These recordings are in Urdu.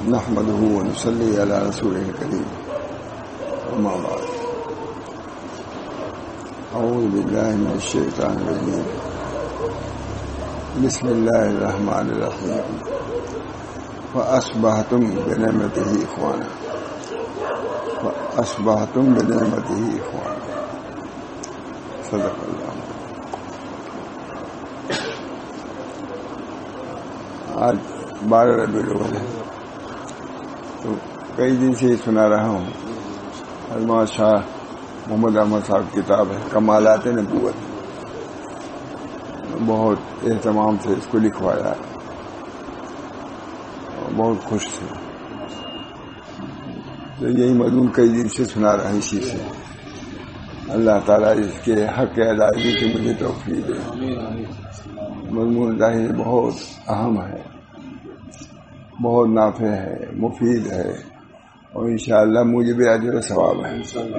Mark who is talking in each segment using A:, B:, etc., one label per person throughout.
A: نحمده ونصلي على رسوله الكريم أما بعد أعوذ بالله من الشيطان الرجيم بسم الله الرحمن الرحيم فأصبحتم بنعمته إخوانا صدق اللہ. آج 12 ربیع الاول ہے تو کئی دن سے سنا رہا ہوں. علامہ شاہ محمد احمد صاحب کی کتاب ہے کمالات نبوت، بہت اہتمام سے اس کو لکھوایا، بہت خوش تھے. تو یہی مضمون کئی دن سے سنا رہا اسی سے. اللہ تعالیٰ اس کے حق ادائیگی کی مجھے توفیق دے. مضمون ظاہر بہت اہم ہے، بہت نافع ہے، مفید ہے، اور انشاءاللہ مجھے بھی اجر و ثواب ہے.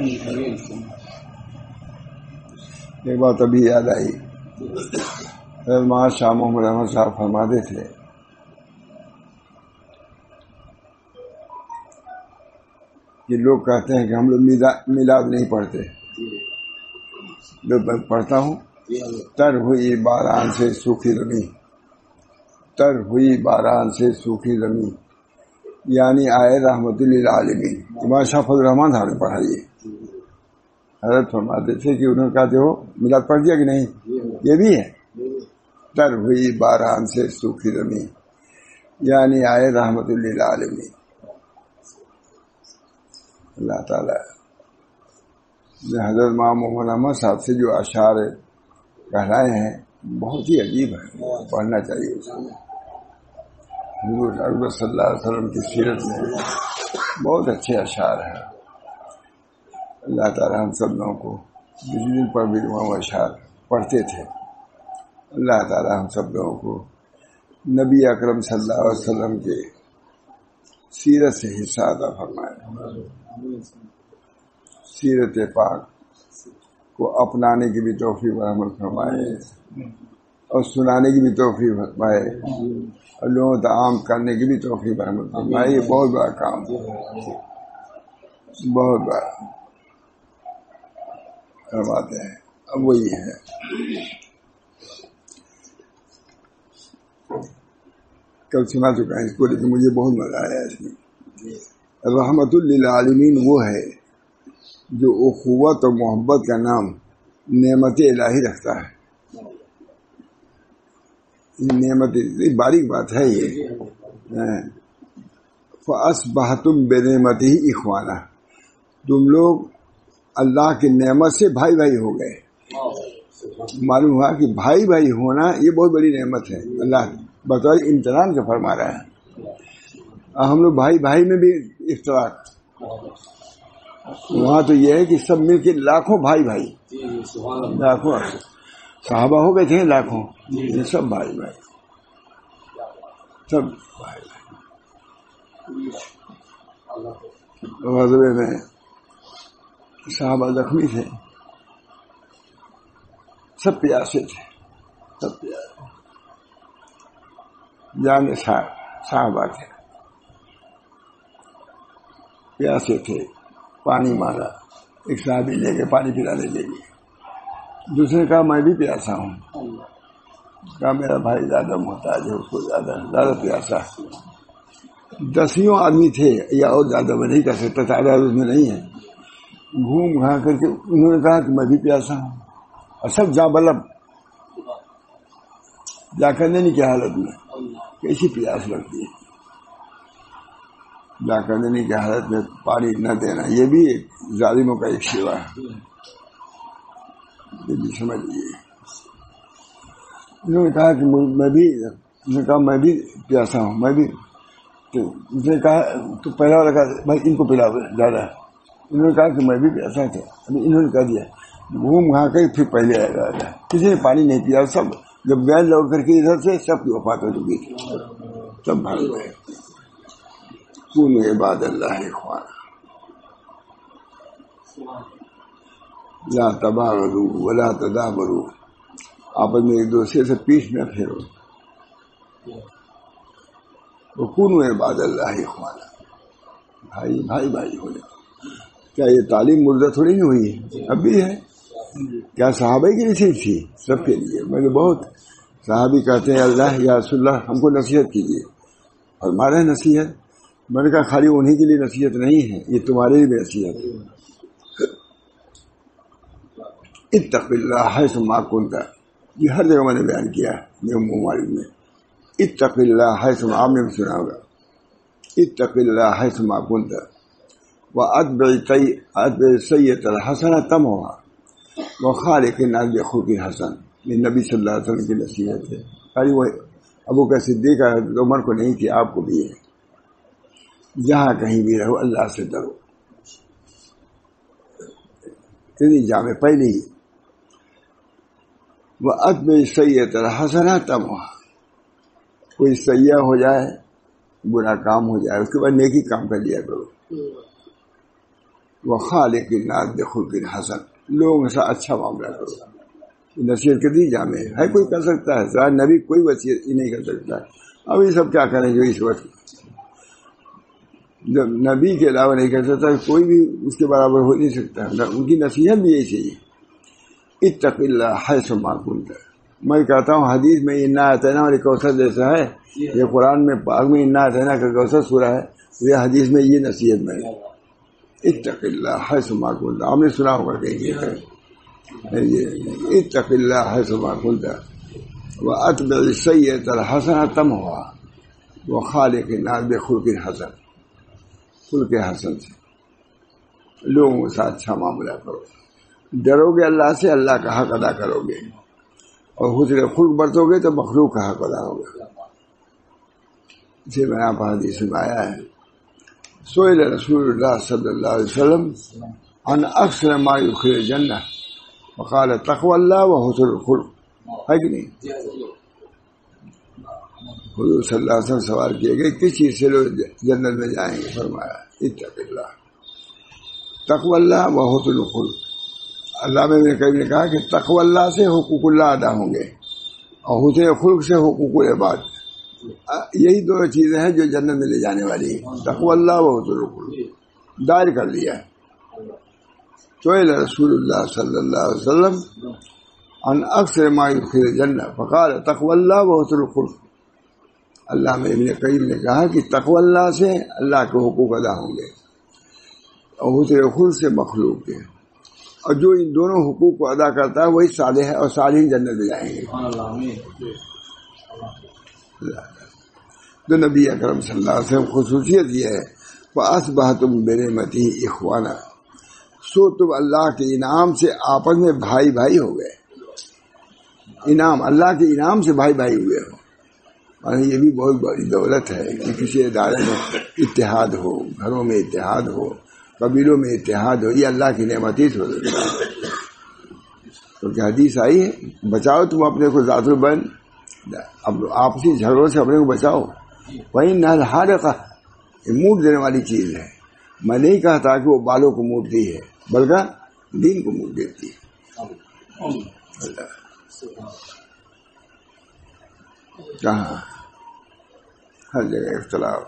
A: ایک بات ابھی یاد آئی، علامہ شاہ محمد احمد صاحب فرماتے تھے کہ لوگ کہتے ہیں کہ ہم لوگ میلاد نہیں پڑھتے. میں پڑھتا ہوں. تر ہوئی باران سے سوکھی زمین، تر ہوئی باران سے سوکھی زمین، یعنی آئے رحمت للعالمین. امام شاہ فضل الرحمان صاحب نے پڑھا. یہ حضرت فرماتے تھے کہ انہوں نے کہا ہو میلاد پڑھ دیا کہ نہیں. یہ بھی ہے تر ہوئی باران سے سوکھی زمین، یعنی آئے رحمت للعالمین. اللہ تعالیٰ نے حضرت محمد احمد صاحب سے جو اشعار کہلائے ہیں بہت ہی عجیب ہے، پڑھنا چاہیے. حضور اکبر صلی اللہ علیہ وسلم کی سیرت میں بہت اچھے اشعار ہیں. اللہ تعالیٰ ہم سب لوگوں کو جس دن پر بھی وہ اشعار پڑھتے تھے، اللہ تعالیٰ ہم سب لوگوں کو نبی اکرم صلی اللہ علیہ وسلم کے سیرت سے حصہ عطا فرمائے. سیرت پاک کو اپنانے کی بھی توفیق عمل فرمائے اور سنانے کی بھی توفیق فرمائے اور لوگوں تک عام کرنے کی بھی توفیق عمل فرمائے. یہ بہت بڑا کام ہے، بہت بڑا بات ہے. اب وہی ہے کل سنا چکا ہے اس کو، لیکن مجھے بہت مزہ آیا اس میں. رحمت للعالمین وہ ہے جو اخوت اور محبت کا نام نعمت الہی رکھتا ہے. نعمت باریک بات ہے یہ. فَأَصْبَحْتُمْ بِنِعْمَتِهِ إِخْوَانًا، تم لوگ اللہ کی نعمت سے بھائی بھائی ہو گئے. معلوم ہوا کہ بھائی بھائی ہونا یہ بہت بڑی نعمت ہے. اللہ بطور امتحان کا فرما رہا ہے. ہم لوگ بھائی بھائی میں بھی اشتراک، وہاں تو یہ ہے کہ سب مل کے لاکھوں بھائی بھائی، لاکھوں صحابہ ہو گئے تھے لاکھوں، یہ سب بھائی بھائی، سب بھائی بھائی. غزوے میں صحابہ زخمی تھے، سب پیاسے تھے، سب پیاسے جانے صحابہ تھے، پیاسے تھے. پانی مانگا، ایک صحابی لے کے پانی پلانے کے لیے. دوسرے نے کہا میں بھی پیاسا ہوں. کہا میرا بھائی زیادہ محتاج ہے، اس کو زیادہ پیاسا. 10 آدمی تھے یا اور زیادہ میں نہیں کر سکتا، تعداد اس میں نہیں ہے. گھوم گھا کر کے انہوں نے کہا کہ میں بھی پیاسا ہوں، اور سب جا بلب جا کرنے کی حالت میں کیسی پیاس لگتی ہے. جا کرنے کی حالت میں پانی نہ دینا یہ بھی ایک ظالموں کا ایک سیوا ہے. یہ بھی سمجھ لیجیے. انہوں نے کہا کہ میں بھی پیاسا ہوں، میں بھی. تو اس نے کہا تو پہلا والا کہا بھائی ان کو پلاؤ زیادہ. انہوں نے کہا کہ میں بھی پیاسا تھا. ابھی انہوں نے کہہ دیا گھوم گھا کر پھر پہلے آئے گا. کسی نے پانی نہیں پیا. سب جب بیل لوٹ کر کے ادھر سے سب کی وفات ہو چکی تھی، سب بھاگ گئے. کونوا عباد اللہ اخوانا لا تباغضوا ولا تدابروا، آپس میں ایک دوسرے سے پیچھ نہ پھیرو. وکونوا عباد اللہ اخوانا، بھائی بھائی بھائی ہو جائے۔ کیا یہ تعلیم مردہ تھوڑی نہیں ہوئی ہے، اب بھی ہے۔ کیا صحابہ کے لیے صرف تھی؟ سب کے لیے۔ میں نے بہت صحابی کہتے ہیں اللہ یا رسول اللہ ہم کو نصیحت کیجیے، اور ہمارا نصیحت، میں نے کہا خالی انہیں کے لیے نصیحت نہیں ہے، یہ تمہارے لیے بھی نصیحت ہے۔ اتق اللہ حیث ما کنت، یہ ہر جگہ میں نے بیان کیا ہے میرے مبارک میں۔ اتق اللہ حیث ما، آپ نے بھی سنا ہوگا، اتق اللہ حیث ما کنت واتبع السیئۃ الحسنہ تمحوها وخالق الناس بخلق حسن، یہ نبی صلی اللہ علیہ وسلم کی نصیحت ہے۔ خالی وہ ابو کا صدیق عمر کو نہیں تھی، آپ کو بھی ہے۔ جہاں کہیں بھی رہو اللہ سے ڈرو، اتنی جامع پہلے ہی۔ واتبع السیئۃ الحسنہ تمحوها، کوئی سیئہ ہو جائے، برا کام ہو جائے، اس کے بعد نیکی کام کر لیا کرو۔ وخالق الناس بخلق حسن، لوگوں کے ساتھ اچھا معاملہ کرو۔ نصیحت کتنی جامع ہے، کوئی کر سکتا ہے، ظاہر نبی کوئی وصیت ہی نہیں کر سکتا ہے۔ اب یہ سب کیا کریں جو اس وقت جب نبی کے علاوہ نہیں کر سکتا، کوئی بھی اس کے برابر ہو نہیں سکتا۔ ان کی نصیحت بھی یہی چاہیے، اتق اللہ حیث ما کنت۔ میں کہتا ہوں حدیث میں انا اعطیناک الکوثر جیسا ہے، یہ قرآن میں پاک میں انا اعطیناک الکوثر سورہ ہے، یہ حدیث میں یہ نصیحت میں ہے، اتق اللہ حیث ما کنت۔ آپ نے سنا ہوگا کہیں اتق اللہ حیث ما کنت واتبع السیئۃ الحسنہ تمحوها وخالق الناس بخلق حسن، خلق حسن سے لوگوں کے ساتھ اچھا معاملہ کرو۔ ڈرو گے اللہ سے، اللہ کا حق ادا کرو گے، اور حسن خلق برتو گے تو مخلوق کا حق ادا ہوگا۔ اسے میں آپ حدیث میں آیا ہے، سئل رسول اللہ صلی اللہ علیہ وسلم عن اکثر ما یدخل الجنہ وقال تقوی اللہ وحسن الخلق، ہے کہ نہیں؟ حضور صلی اللہ علیہ وسلم سوال کیے گئے کس چیز سے لوگ جنت میں جائیں گے؟ فرمایا اتق اللہ، تقوی اللہ وحسن الخلق۔ اللہ میں نے کبھی نے کہا کہ تقوی اللہ سے حقوق اللہ ادا ہوں گے، اور حسن خلق سے حقوق العباد، یہی دو چیزیں ہیں جو جنت میں لے جانے والی ہیں، تقوی اللہ و حسن الخلق۔ دائر کر لیا ہے۔ سئل رسول اللہ صلی اللہ علیہ وسلم عن اکثر ما یدخل الجنہ فقال تقوی اللہ و حسن الخلق۔ اللہ میں ابن قیم نے کہا کہ تقوی اللہ سے اللہ کے حقوق ادا ہوں گے، اور حسن خلق سے مخلوق کے، اور جو ان دونوں حقوق کو ادا کرتا ہے وہی صالح ہے، اور صالحین جنت میں جائیں گے۔ تو نبی اکرم صلی اللہ علیہ وسلم خصوصیت یہ ہے فَأَصْبَحْتُمْ بِنِعْمَتِهِ إِخْوَانًا، سو تم اللہ کے انعام سے آپس میں بھائی بھائی ہو گئے۔ انعام، اللہ کے انعام سے بھائی بھائی ہوئے ہو، اور یہ بھی بہت بڑی دولت ہے کہ کسی ادارے میں اتحاد ہو، گھروں میں اتحاد ہو، قبیلوں میں اتحاد ہو، یہ اللہ کی نعمت ہی ہو۔ تو کیا حدیث آئی ہے، بچاؤ تم اپنے کو ذات البین، اب آپسی جھگڑوں سے اپنے کو بچاؤ۔ وہیں نہ حارقہ، یہ موٹ دینے والی چیز ہے۔ میں نہیں کہتا کہ وہ بالوں کو موٹتی ہے، بلکہ دین کو موٹ دیتی ہے۔ کہاں ہر جگہ اختلاف۔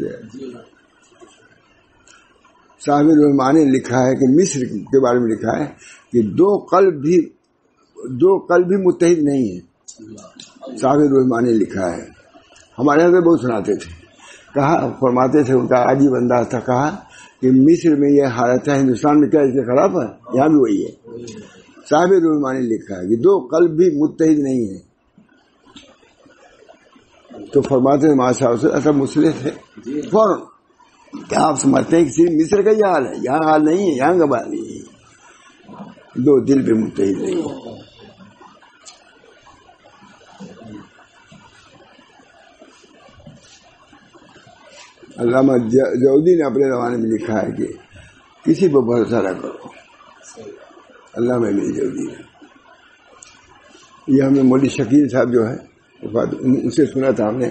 A: صاحب الرحمان نے لکھا ہے کہ مصر کے بارے میں لکھا ہے کہ دو قلب بھی متحد نہیں ہیں۔ صاحب الرحمان نے لکھا ہے، ہمارے یہاں سے بہت سناتے تھے، کہا فرماتے تھے، ان کا عجیب انداز تھا، کہا کہ مصر میں یہ حالت ہے، ہندوستان میں کیا اس سے خراب ہے؟ یہاں بھی وہی ہے۔ صاحب الرحمان نے لکھا ہے کہ دو قلب بھی متحد نہیں ہیں، تو فرماتے ہیں ماشاء اللہ ایسا مسلم ہے فوراً، کیا آپ سمجھتے ہیں کہ صرف مصر کا یہ حال ہے؟ یہاں حال نہیں ہے، یہاں کا بات نہیں ہے، دو دل بھی متحد نہیں ہے۔ علامہ جودی نے اپنے زمانے میں لکھا ہے کہ کسی پر بھروسہ نہ کرو، علامہ جودی نے۔ یہ ہمیں مولوی شکیل صاحب جو ہے ان سے سنا تھا ہم نے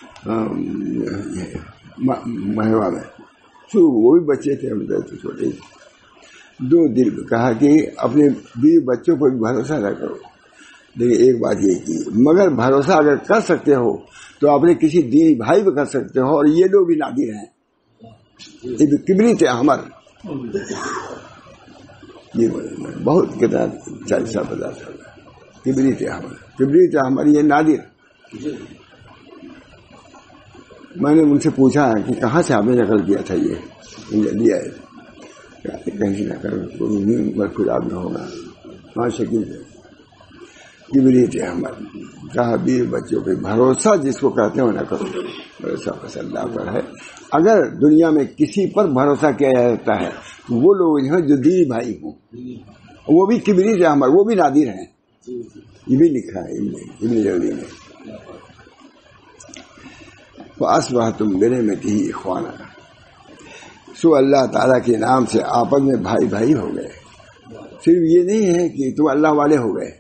A: مہوا میں، وہ بھی بچے تھے، ہم چھوٹے تھے، دو دل کہا کہ اپنے بیوی بچوں پر بھی بھروسہ نہ کرو، لیکن ایک بات یہ کی، مگر بھروسہ اگر کر سکتے ہو تو اپنے کسی دینی بھائی بھی کر سکتے ہو، اور یہ لوگ بھی نادر ہیں. یہ کبریت احمر، یہ بہت کتنا 40 سال 50 سال کبریت احمر، کبریت احمر یہ نادر. میں نے ان سے پوچھا کہ کہاں سے آپ نے نقل کیا تھا، یہ لیا ہے؟ کہیں نہ کر خدا نہ ہوگا، وہاں شکیل ہے. کبریت احمر کہا بیوی بچوں پہ بھروسہ جس کو کہتے ہیں نہ کرو، بھروسہ بس اللہ پر ہے. اگر دنیا میں کسی پر بھروسہ کیا جاتا ہے تو وہ لوگ ہیں جو دینی بھائی ہوں، وہ بھی کبریت احمر، وہ بھی نادر ہیں. یہ بھی لکھا ہے ابن جوزی نے. وَأَصْبَحْتُمْ بِنِعْمَتِهِ إِخْوَانًا، سو اللہ تعالیٰ کے نام سے آپس میں بھائی بھائی ہو گئے. صرف یہ نہیں ہے کہ تم اللہ والے ہو گئے،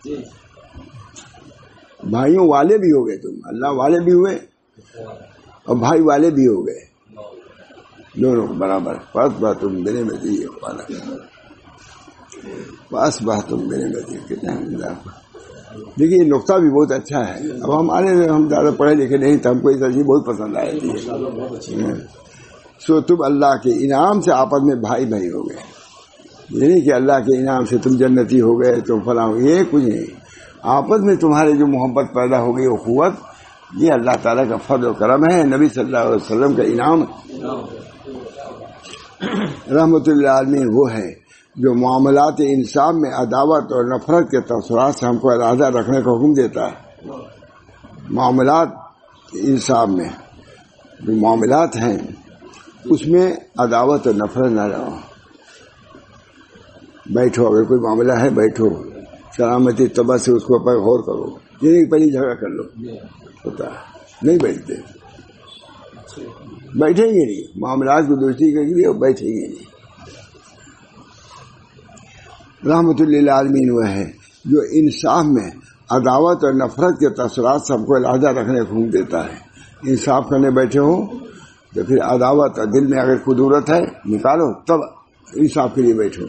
A: بھائیوں والے بھی ہو گئے، تم اللہ والے بھی ہوئے اور بھائی والے بھی ہو گئے، دونوں برابر. فَأَصْبَحْتُمْ بِنِعْمَتِهِ إِخْوَانًا وَأَصْبَحْتُمْ بِنِعْمَتِهِ. کتنا دیکھیے یہ نقطہ بھی بہت اچھا ہے. اب ہم زیادہ پڑھے لکھے نہیں تو ہم کو یہ چیز بہت پسند آئی تھی. سو تم اللہ کے انعام سے آپس میں بھائی بھائی ہو گئے. یہ نہیں کہ اللہ کے انعام سے تم جنتی ہو گئے تم فلاں، یہ کچھ نہیں. آپس میں تمہارے جو محبت پیدا ہو گئی اخوت، یہ اللہ تعالیٰ کا فضل و کرم ہے، نبی صلی اللہ علیہ وسلم کا انعام. رحمت للعالمین وہ ہے جو معاملات انسان میں عداوت اور نفرت کے تاثرات سے ہم کو علیحدہ رکھنے کا حکم دیتا ہے. معاملات انسان میں جو معاملات ہیں اس میں عداوت اور نفرت نہ رہو. بیٹھو، اگر کوئی معاملہ ہے بیٹھو، سلامتی طبع سے اس کو پر غور کرو. یہ نہیں پہلی جھگڑا کر لو، ہوتا ہے نہیں بیٹھتے، بیٹھیں گے نہیں، معاملات کو درستی کے لیے بیٹھیں گے نہیں. رحمت للعالمین وہ ہے جو انصاف میں عداوت اور نفرت کے تاثرات سب کو علیحدہ رکھنے کا حکم دیتا ہے. انصاف کرنے بیٹھے ہو تو پھر عداوت اور دل میں اگر قدرت ہے نکالو، تب انصاف کے لیے بیٹھو.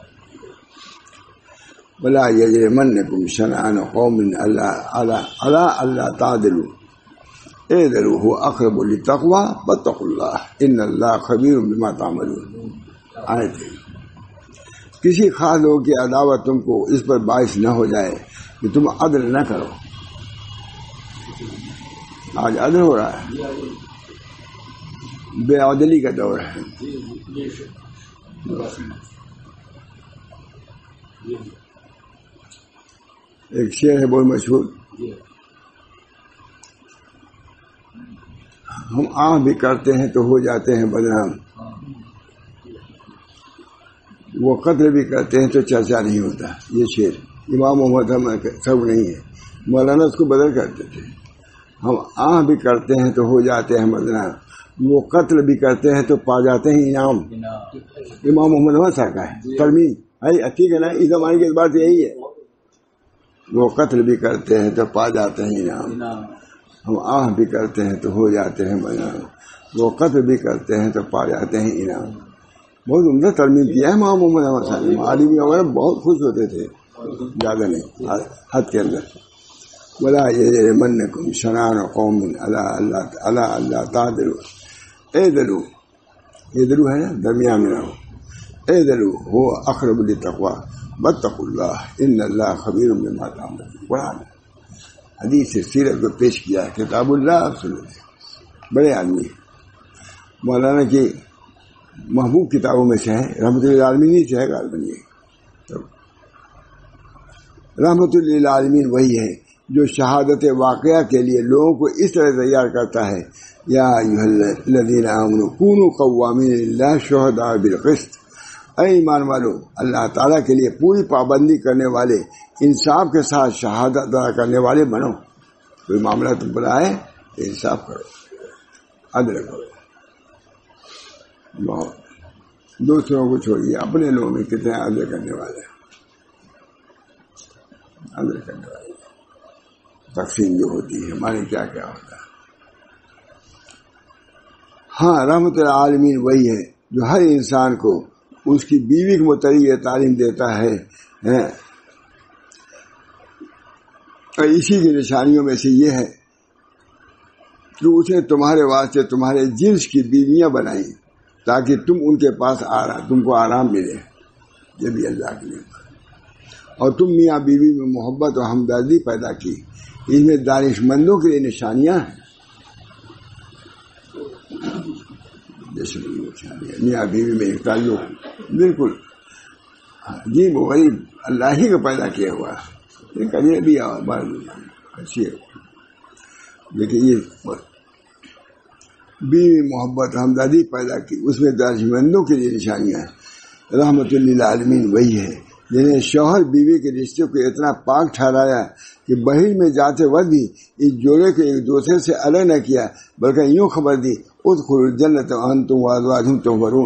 A: وَلَا يَجْرِمَنَّكُمْ شَنَآنُ قَوْمٍ عَلَىٰ أَلَّا تَعْدِلُوا اعْدِلُوا هُوَ أَقْرَبُ لِلتَّقْوَىٰ وَاتَّقُوا اللَّهَ إِنَّ اللَّهَ خَبِيرٌ بِمَا تَعْمَلُونَ. آیت کسی خاص لوگ کی عداوت تم کو اس پر باعث نہ ہو جائے کہ تم عدل نہ کرو. آج عدل ہو رہا ہے، بے عدلی کا دور ہے. ایک شعر ہے بہت مشہور، ہم آنکھ بھی کرتے ہیں تو ہو جاتے ہیں بدنام، وہ قتل بھی کرتے ہیں تو چرچا نہیں ہوتا. یہ شعر امام محمد سب نہیں ہے، مولانا اس کو بدل کرتے تھے. ہم آنکھ بھی کرتے ہیں تو ہو جاتے ہیں بدنام، وہ قتل بھی کرتے ہیں تو پا جاتے ہیں انعام. امام محمد ہو سکا ہے ترمیم ہے، ٹھیک ہے نا، اس زمانے کی بات یہی ہے. وہ قتل بھی کرتے ہیں تو پا جاتے ہیں انعام، ہم آنکھ بھی کرتے ہیں تو ہو جاتے ہیں بدنام، وہ قتل بھی کرتے ہیں تو پا جاتے ہیں انعام. بہت عمدہ ترمیم کیا ہے امام محمد احمد صاحب. عالم وغیرہ بہت خوش ہوتے تھے، زیادہ نہیں، حد کے اندر. وَلَا يَجْرِمَنَّكُمْ شَنَآنُ قَوْمٍ عَلَىٰ أَلَّا تَعْدِلُوا اعْدِلُوا، اعْدِلُوا ہے نا، درمیان میں رہو. اعْدِلُوا هُوَ أَقْرَبُ لِلتَّقْوَىٰ وَاتَّقُوا اللَّهَ إِنَّ اللَّهَ خَبِيرٌ بِمَا تَعْمَلُونَ. قرآن حدیث سے سیرت کو پیش کیا ہے، کتاب اللہ. آپ سنتے بڑے آدمی مولانا کی محبوب کتابوں میں سے ہے، رحمت للعالمین سے ہے غالباً. یہ رحمت للعالمین وہی ہے جو شہادت واقعہ کے لیے لوگوں کو اس طرح تیار کرتا ہے، یا ایھا الذین آمنوا کونوا قوامین للہ شہداء بالقسط. اے ایمان والو، اللہ تعالیٰ کے لیے پوری پابندی کرنے والے، انصاف کے ساتھ شہادت ادا کرنے والے بنو. کوئی معاملہ تم پر آئے تو انصاف کرو، عدل کرو. دوسروں کو چھوڑیے، اپنے لوگوں میں کتنے عدل کرنے والے ہیں، عدل کرنے والے. تقسیم جو ہوتی ہے ہمارے کیا کیا ہوتا ہے. ہاں، رحمت العالمین وہی ہے جو ہر انسان کو اس کی بیوی کے متعلق یہ تعلیم دیتا ہے. اور اسی کی نشانیوں میں سے یہ ہے تو اس نے تمہارے واسطے تمہارے جنس کی بیویاں بنائی تاکہ تم ان کے پاس تم کو آرام ملے، یہ بھی اللہ کے لیے، اور تم میاں بیوی میں محبت اور ہمدردی پیدا کی، اس میں دانش مندوں کے لیے نشانیاں ہیں، جیسے میاں بیوی میں ایک تعلق بالکل عجیب و غریب اللہ ہی کو پیدا کیا ہوا، ایک اجنبی اچھی ہے، لیکن یہ بیوی محبت ہمدردی پیدا کی، اس میں دانش مندوں کے لیے نشانیاں ہیں۔ رحمت للعالمین وہی ہے جنہیں شوہر بیوی کے رشتے کو اتنا پاک ٹھہرایا کہ بہر میں جاتے وقت بھی اس جوڑے کو ایک دوسرے سے الگ نہ کیا، بلکہ یوں خبر دی ادخلوا الجنۃ وانتم وازواجکم تحبرون۔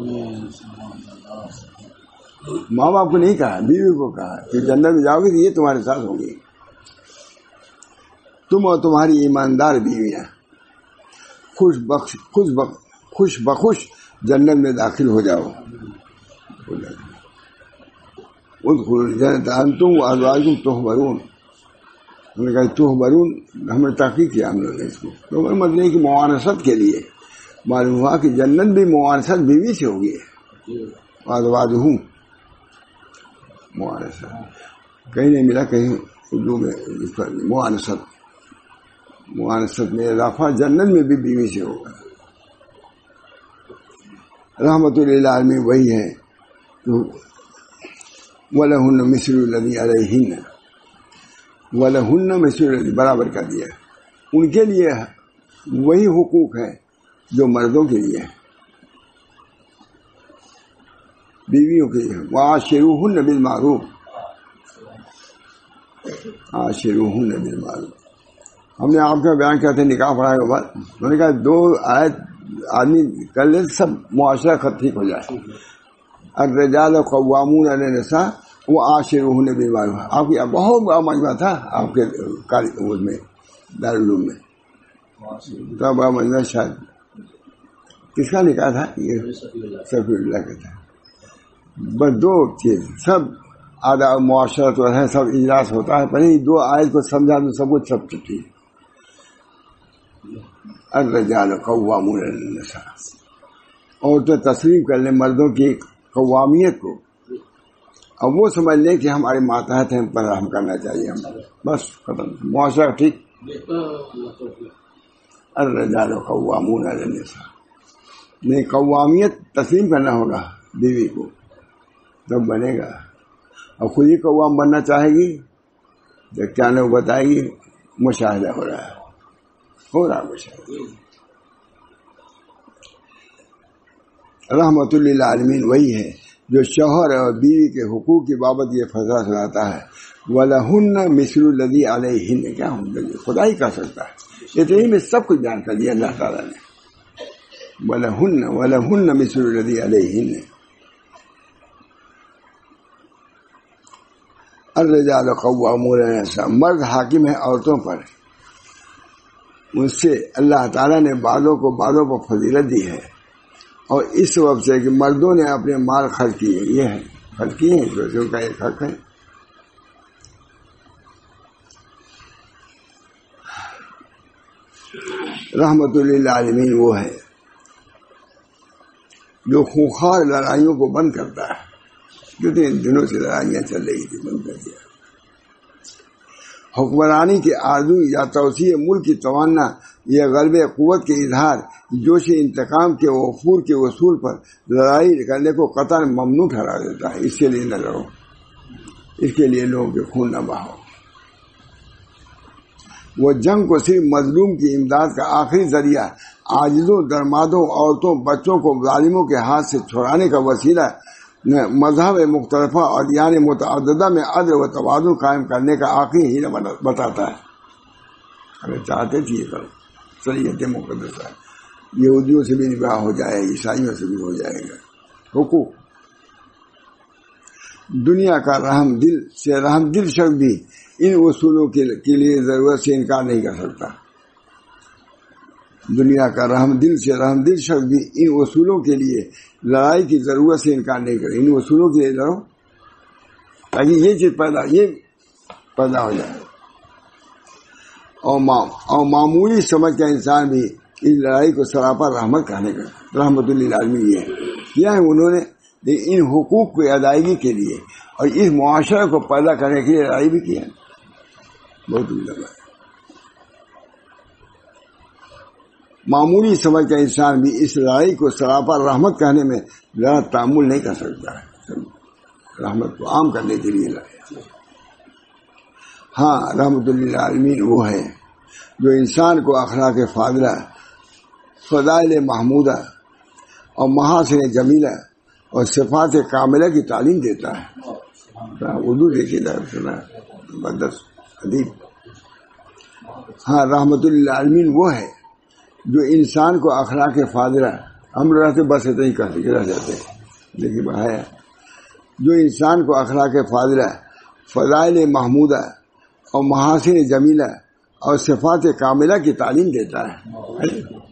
A: ماں باپ کو نہیں کہا، بیوی کو کہا کہ جنت میں جاؤ گے تو یہ تمہارے ساتھ ہوگی، تم اور تمہاری ایماندار بیویاں خوش بخوش جنت میں داخل ہو جاؤ۔ ادخلوا الجنۃ انتم وازواجکم تحبرون، انہوں نے کہا تحبرون، ہم نے تحقیق کیا، ہم لوگ نے اس کو مطلب کی موانست کے لیے معلوم ہوا کہ جنت بھی موانست بیوی سے ہوگی، وازواجہم موانست کہیں نہیں ملا، کہیں اردو میں موانست میں اضافہ جنت میں بھی بیوی سے ہوگا۔ رحمت للعالمین وہی ہے، وَلَهُنَّ مِثْلُ الَّذِي عَلَيْهِنَّ، وَلَهُنَّ مِثْلُ الَّذِي برابر کر دیا، ان کے لیے وہی حقوق ہے جو مردوں کے لیے ہے، بیویوں کے لیے۔ وَعَاشِرُوهُنَّ بِالْمَعْرُوفِ، عَاشِرُوهُنَّ بِالْمَعْرُوفِ۔ ہم نے آپ کا بیان کیا تھا نکاح پڑھانے کے بعد، انہوں نے کہا 2 آیت آدمی کر لے سب معاشرہ ٹھیک ہو جائے۔ الرجال قوامون علی النساء وعاشروہن بالمعروف، آپ کی بہت بڑا مجمع تھا آپ کے میں دارالعلوم میں، تو بڑا مجمع شاید کس کا نکاح تھا؟ یہ سفی اللہ کا تھا۔ بس 2 چیز سب آداب معاشرت ہے، سب اجلاس ہوتا ہے، پہلے 2 آیت کو سمجھا تو سب کچھ سب ٹھیک۔ الرجال قوامون علی النساء، اور تو تسلیم کر لیں مردوں کی قوامیت کو، اب وہ سمجھ لیں کہ ہمارے ماتحت ہیں، پر ہم کرنا چاہیے، ہم بس ختم، معاشرہ ٹھیک۔ الرجال قوامون علی النساء، نہیں قوامیت تسلیم کرنا ہوگا بیوی کو، تب بنے گا۔ اب خود ہی قوام بننا چاہے گی تو کیا نہ بتائے گی، مشاہدہ ہو رہا مشاہدہ۔ رحمت للعالمین وہی ہے جو شوہر اور بیوی کے حقوق کی بابت یہ فیصلہ سناتا ہے، وَلَهُنَّ مِثْلُ الَّذِي عَلَيْهِنَّ، کیا خدا ہی کہہ سکتا ہے، اتنے میں سب کچھ بیان کر دیا اللہ تعالیٰ نے، وَلَهُنَّ مِثْلُ الَّذِي عَلَيْهِنَّ۔ الرجال قوامون علی النساء، مرد حاکم ہے عورتوں پر، ان سے اللہ تعالیٰ نے بعضوں کو فضیلت دی ہے، اور اس سبب سے کہ مردوں نے اپنے مال خرچ کیے، یہ ہے خرچ کیے ہیں، جو کا ایک حق ہے۔ رحمت للعالمین وہ ہے جو خونخوار لڑائیوں کو بند کرتا ہے، کتنے دنوں سے لڑائیاں چل رہی تھی، بند کر دیا۔ حکمرانی کی آرزو یا توسیع ملک کی تمنا، یہ غلب قوت کے اظہار، جوش انتقام کے وفور کے اصول پر لڑائی کرنے کو قطعا ممنوع ٹھہرا دیتا ہے۔ اس کے لیے نہ لڑو، اس کے لیے لوگوں کے خون نہ بہاؤ۔ وہ جنگ کو صرف مظلوم کی امداد کا آخری ذریعہ، عاجزوں، درمادوں، عورتوں، بچوں کو ظالموں کے ہاتھ سے چھڑانے کا وسیلہ، مذہب مختلفہ اور ادیان متعددہ میں عدل و توازن قائم کرنے کا آخری ہی بتاتا ہے۔ اگر چاہتے تھے یہ کرو، شریعت مقدسہ، یہودیوں سے بھی نکاح ہو جائے، عیسائیوں سے بھی ہو جائے گا، حقوق۔ دنیا کا رحم دل شخص بھی ان اصولوں کے لیے ضرورت سے انکار نہیں کر سکتا۔ دنیا کا رحم دل شخص بھی ان اصولوں کے لیے لڑائی کی ضرورت سے انکار نہیں کرے، ان اصولوں کے لیے لڑو تاکہ یہ چیز پیدا ہو جائے، اور معمولی سمجھ کا انسان بھی اس لڑائی کو سراپا رحمت کہنے کا رحمت للعالمین یہ کیا ہے انہوں نے ان حقوق کی ادائیگی کے لیے اور اس معاشرے کو پیدا کرنے کے لیے لڑائی بھی کی ہے. بہت لگا معمولی سمجھ کا انسان بھی اس لڑائی کو سراپا رحمت کہنے میں ذرا تعامل نہیں کر سکتا ہے. رحمت کو عام کرنے کے لیے لڑائی. ہاں رحمت للعالمین وہ ہے جو انسان کو اخلاق فاضلہ، فضائل محمودہ اور محاسن جمیلہ اور صفات کاملہ کی تعلیم دیتا ہے. اردو دیکھیے سنا مقدس ادیب. ہاں رحمت للعالمین وہ ہے جو انسان کو اخلاق فاضلہ، ہم رہتے بس اتنے ہی کہتے رہ جاتے ہیں لیکن ہے جو انسان کو اخلاق فاضلہ، فضائل محمودہ اور محاسن جمیلہ اور صفات کاملہ کی تعلیم دیتا ہے.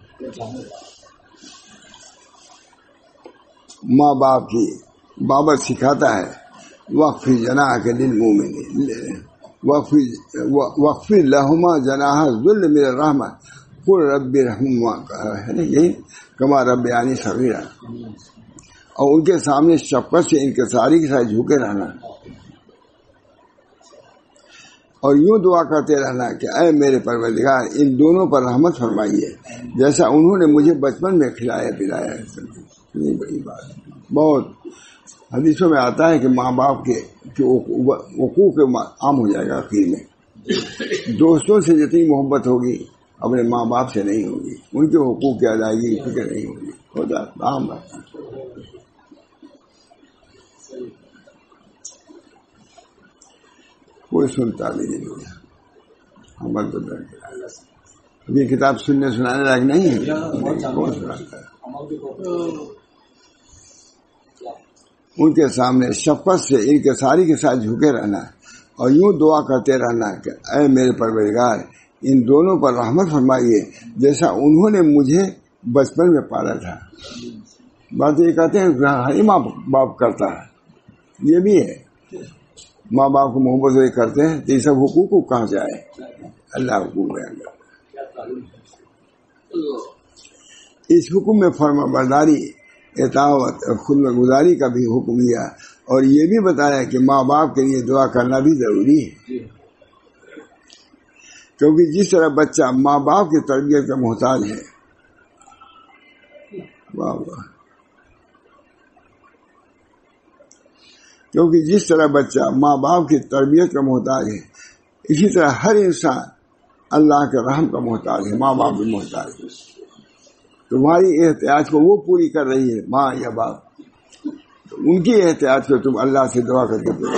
A: ماں باپ کی بابت سکھاتا ہے وقف جناح کے للمومنین وقف لہما جناح ذل من الرحمہ قل رب ارحمہما ہے نا یہی کما ربیانی صغیرا. اور ان کے سامنے شفقت سے انکساری کے ساتھ جھکے رہنا اور یوں دعا کرتے رہنا کہ اے میرے پروردگار ان دونوں پر رحمت فرمائیے جیسا انہوں نے مجھے بچپن میں کھلایا پلایا ہے. اتنی بڑی بات بہت حدیثوں میں آتا ہے کہ ماں باپ کے حقوق عام ہو جائے گا. آخر میں دوستوں سے جتنی محبت ہوگی اپنے ماں باپ سے نہیں ہوگی. ان کے حقوق کی ادائیگی فکر نہیں ہوگی. ہوتا عام بات. کوئی سنتا بھی نہیں ہوگا. عمل تو اب یہ کتاب سنانے لائق نہیں ہے. کون سناتا ہے؟ ان کے سامنے شفقت سے انکساری کے ساتھ جھکے رہنا اور یوں دعا کرتے رہنا کہ اے میرے پروردگار ان دونوں پر رحمت فرمائیے جیسا انہوں نے مجھے بچپن میں پالا تھا. بات یہ کہتے ہیں ہر ماں باپ کرتا ہے. یہ بھی ہے ماں باپ کو محبت سے کرتے ہیں تو یہ سب حقوق کو کہاں سے آئے؟ اللہ حقوق ہے. اس حکم میں فرما برداری، اطاعت اور خدمت گزاری کا بھی حکم دیا اور یہ بھی بتایا کہ ماں باپ کے لیے دعا کرنا بھی ضروری ہے. کیونکہ جس طرح بچہ ماں باپ کی تربیت کا محتاج ہے، واہ واہ، کیونکہ جس طرح بچہ ماں باپ کی تربیت کا محتاج ہے اسی طرح ہر انسان اللہ کے رحم کا محتاج ہے. ماں باپ بھی محتاج ہے. تمہاری احتیاج کو وہ پوری کر رہی ہے ماں یا باپ، تو ان کی احتیاج کو تم اللہ سے دعا کر کے پورا.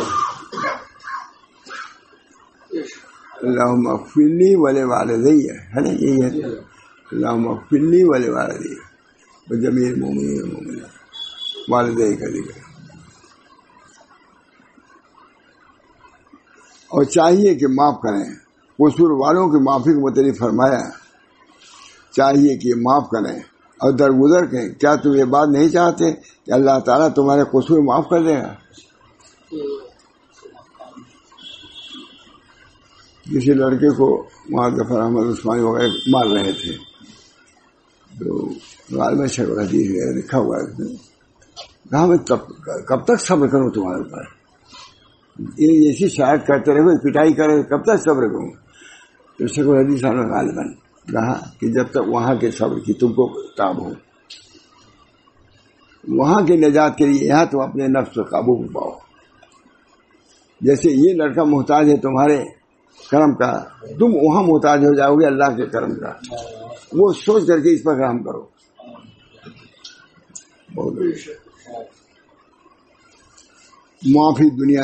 A: اللہم اغفر لی ولوالدی ہے نا یہی ہے. اللہم اغفر لی ولوالدی وجمیع المؤمنین والمؤمنات والدی کا ذکر. اور چاہیے کہ معاف کریں. قصور والوں کی معافی کو متعلق فرمایا چاہیے کہ معاف کریں اور درگزر کریں. کیا تم یہ بات نہیں چاہتے کہ اللہ تعالیٰ تمہارے قصور معاف کر دے گا؟ کسی لڑکے کو وہاں ظفر احمد عثمانی وغیرہ مار رہے تھے تو غالب شکل حدیث ہے لکھا ہوا ہے کہا میں کب تک صبر کروں تمہارے اوپر؟ ایسی شاید کرتے رہے پٹائی کرے کب تک صبر کروں؟ تو شکل حدیث نے غالباً کہا کہ جب تک وہاں کے صبر کی تم کو تاب ہو، وہاں کے نجات کے لیے یہاں تم اپنے نفس پر قابو پاؤ. جیسے یہ لڑکا محتاج ہے تمہارے کرم کا، تم وہاں محتاج ہو جاؤ گے اللہ کے کرم کا. وہ سوچ کر کے اس پر رحم کرو. معافی دنیا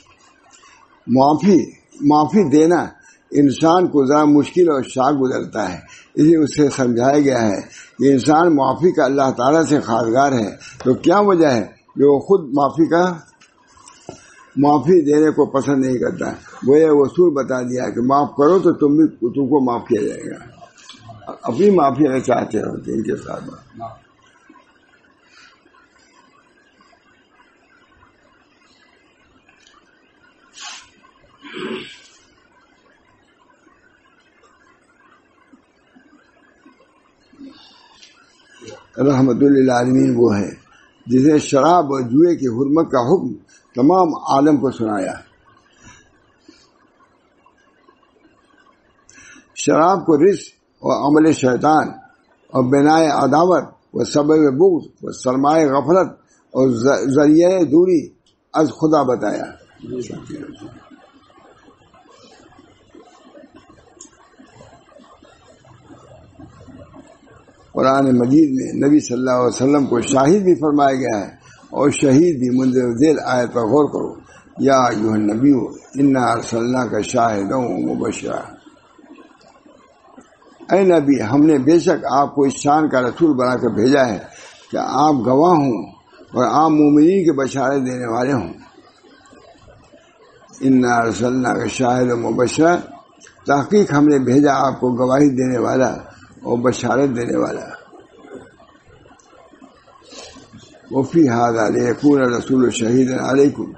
A: معافی دینا انسان کو ذرا مشکل اور شاق گزرتا ہے. اس لیے اسے سمجھایا گیا ہے کہ انسان معافی کا اللہ تعالیٰ سے خواستگار ہے. تو کیا وجہ ہے جو خود معافی دینے کو پسند نہیں کرتا؟ وہ یہ اصول بتا دیا کہ معاف کرو تو تم کو معاف کیا جائے گا. اپنی معافی اگر چاہتے ہو تو ان کے ساتھ رحمت للعالمین وہ ہے جسے شراب اور جوئے کی حرمت کا حکم تمام عالم کو سنایا۔ شراب کو رزق اور عمل شیطان اور بنائے عداوت و سبب بغض و سرمایہ غفلت اور ذریعہ دوری از خدا بتایا۔ قرآن مجید میں نبی صلی اللہ علیہ وسلم کو شاہد بھی فرمایا گیا ہے اور شہید بھی۔ مندرج ذیل آیت پر غور کرو، یا ایھا النبی انا ارسلناک شاہدا و مبشرا، اے نبی ہم نے بے شک آپ کو اس شان کا رسول بنا کر بھیجا ہے کہ آپ گواہ ہوں اور عام مومنین کے بشارت دینے والے ہوں۔ انا ارسلناک شاہدا و مبشرا، تحقیق ہم نے بھیجا آپ کو گواہی دینے والا اور بشارت دینے والا۔ وفی ھذا لیکون الرسول شہیدا علیکم،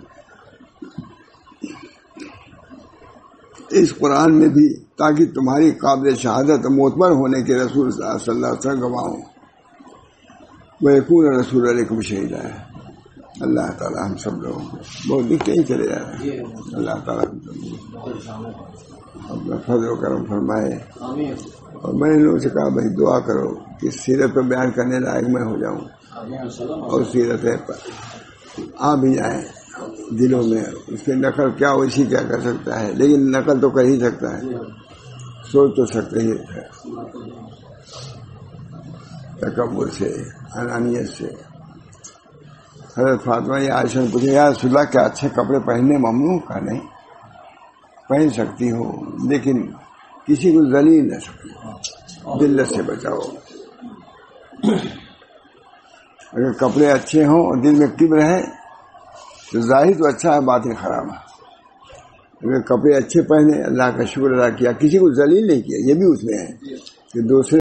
A: اس قرآن میں بھی تاکہ تمہاری قابل شہادت معتبر ہونے کے رسول صلی اللہ علیہ وسلم گواہ ہوں۔ ویکون الرسول علیکم شہیدا، اللہ تعالیٰ ہم سب لوگوں کو بہت دکھ ہی چلے جا رہے ہیں، اللہ تعالیٰ ہم سب اپنا فضل و کرم فرمائے۔ اور میں نے لوگوں سے کہا بھائی دعا کرو کہ سیرت پر بیان کرنے لائق میں ہو جاؤں اور سیرت پر آ بھی جائیں دلوں میں۔ اس کی نقل کیا ویسی کیا کر سکتا ہے، لیکن نقل تو کر ہی سکتا ہے، سوچ تو سکتے ہی ہے، تکبر سے، انانیت سے۔ حضرت فاطمہ یہ عائشہ نے پوچھا یا رسول اللہ کیا اچھے کپڑے پہننے ممنوع؟ کا نہیں، پہن سکتی ہو لیکن کسی کو ذلیل نہ سکو، ذلت سے بچاؤ۔ اگر کپڑے اچھے ہوں اور دل میں کبر ہے تو ظاہر تو اچھا ہے، باطن خراب ہے۔ اگر کپڑے اچھے پہنے، اللہ کا شکر ادا کیا، کسی کو ذلیل نہیں کیا، یہ بھی اس میں ہے کہ دوسرے